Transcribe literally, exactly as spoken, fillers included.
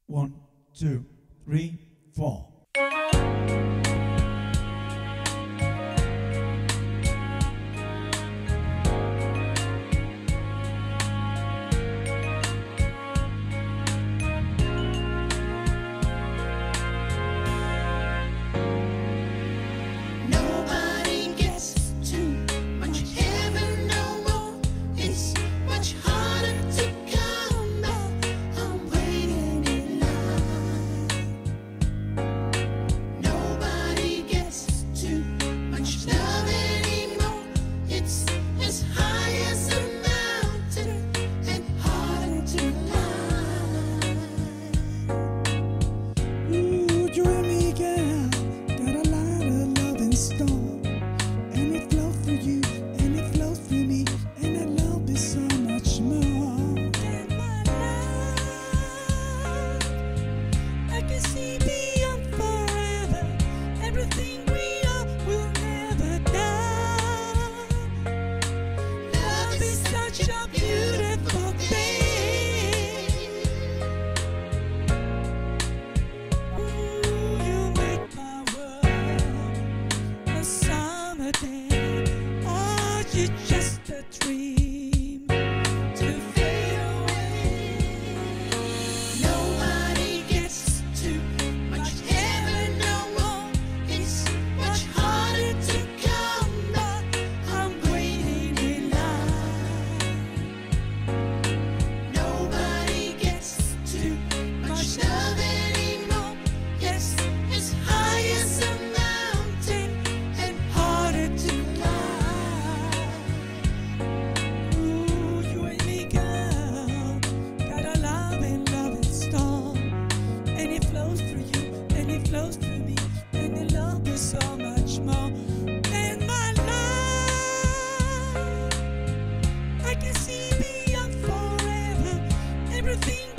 One, two, three, four. Nobody gets too much heaven no more. It's much harder to come back. I'm waiting in line. Nobody gets too much love anymore. It's as high as a mountain and harder to climb. Ooh, you and me, girl, got a lot of love in store, and it flows through you, and it flows through me, and that love is so much more than my life. I can see beyond forever. Everything we are will never die. Love is such a beautiful thing. Ooh, you make my world a summer day. Oh, you're just a dream to fade away. Nobody gets too much heaven no more. It's much harder to come back. I'm waiting in line. Nobody gets too much love anymore. Yes, as high as a mountain and harder to climb. Ooh, you and me, girl, got a love and love in store, and it flows through you, and it flows through me, and the love is so much more than my life. I can see beyond forever. Everything